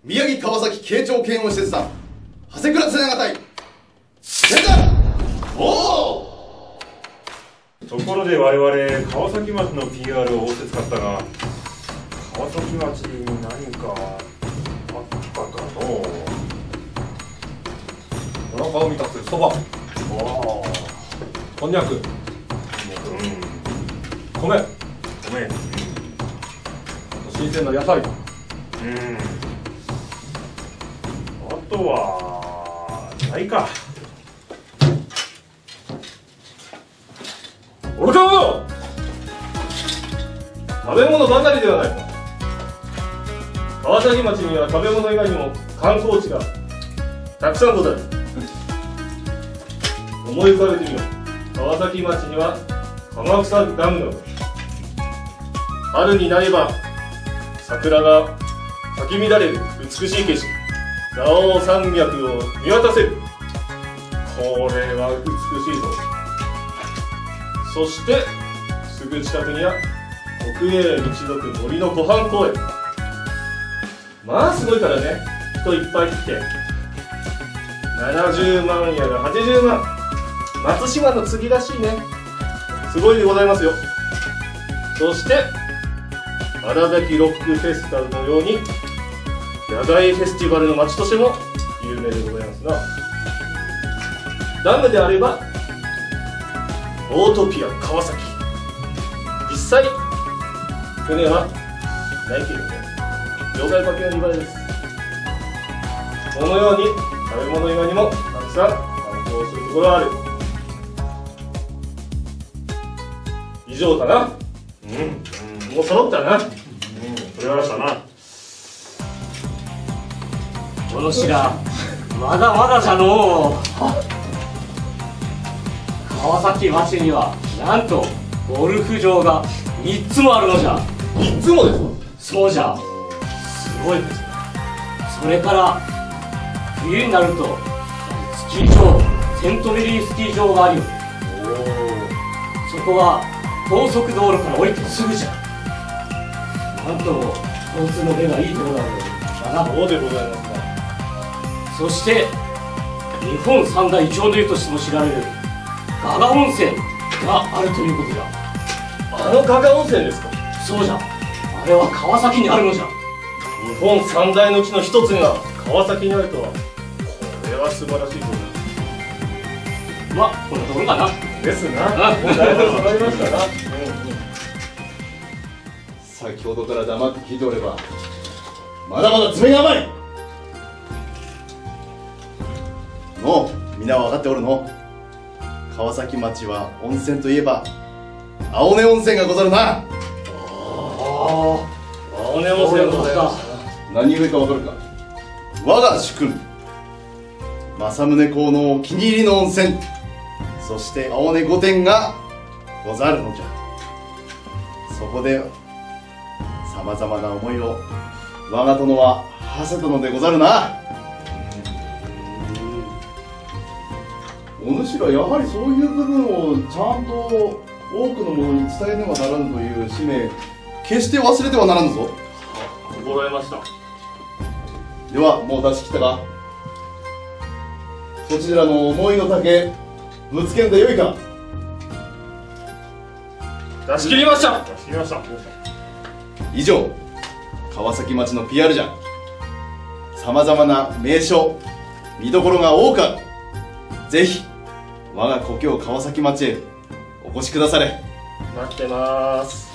宮城川崎慶長慶応施設さん長谷倉常長隊戦だ。おお。 ところで我々川崎町の PR を仰せつかったが、川崎町に何かあったかのう。 お腹を満たすそば、こんにゃく、米、新鮮な野菜、 あとはないか。 おかお食べ物ばかりではないか。川崎町には食べ物以外にも観光地がたくさんござる。思い浮かべてみよう。川崎町には天草ダムがある。春になれば桜が咲き乱れる美しい景色、蔵王山脈を見渡せる。これは美しいぞ。そしてすぐ近くには国営道の区森の湖畔公園。まあすごいからね、人いっぱい来て70万やら80万、松島の次らしいね。すごいでございますよ。そして荒崎ロックフェスタのように野外フェスティバルの街としても有名でございますが、ダムであればオートピア川崎。実際船はないけどね、両替かけの2倍です。このように食べ物以外にもたくさん観光するところがある。以上かな。もう揃ったな。 それはしたな。 お主らまだまだじゃのう。川崎町にはなんとゴルフ場が3つもあるのじゃ。 3つもですか。 そうじゃ、すごいですね。それから冬になるとスキー場、セントメリースキー場があるよ。そこは高速道路から降りてすぐじゃ。なんとも交通の便がいいところだな。 そうでございますね。 そして日本三大浄土湯としても知られる加賀温泉があるということじゃ。 あの加賀温泉ですか。 そうじゃ、あれは川崎にあるのじゃ。 日本三大のうちの一つが川崎にあるとは、これは素晴らしいことだ。 まあこんなところかな。 ですな。だいぶ揃いましたな。 先ほどから黙って聞いておればまだまだ爪が甘いのう。皆は分かっておるの。川崎町は温泉といえば青根温泉がござるな。 青根温泉がございます。 何故か分かるか。我が主君政宗公のお気に入りの温泉、そして青根御殿がござるのじゃ。そこでさまざまな思いを我が殿は馳せたのでござるな。お主らやはりそういう部分をちゃんと多くの者に伝えねばならぬという使命、決して忘れてはならぬぞ。 心得ました。 ではもう出し切ったか。そちらの思いの丈ぶつけんでよいか。 出し切りました。 出し切りました。 以上川崎町の PR じゃ。さまざまな名所見どころが多くある。ぜひ我が故郷川崎町へお越しくだされ。 待ってます。